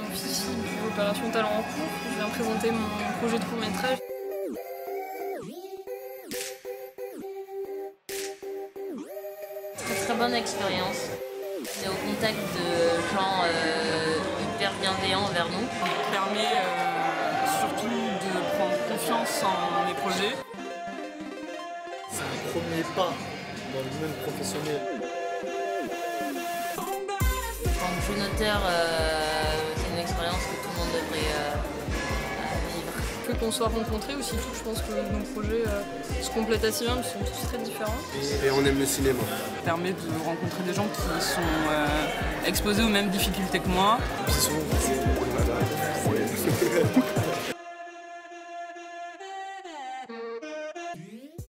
officie de l'opération Talent en cours. Je viens présenter mon projet de court-métrage. C'est une très bonne expérience. On est au contact de gens hyper bienveillants envers nous. Ça permet surtout de prendre confiance en mes projets. C'est un premier pas dans le domaine professionnel. En tant que jeune auteur, c'est une expérience que tout le monde devrait vivre. Que qu'on soit rencontrés aussi, je pense que nos projets se complètent assez bien, ils sont tous très différents. Et on aime le cinéma. Ça permet de rencontrer des gens qui sont exposés aux mêmes difficultés que moi. Puis souvent, c'est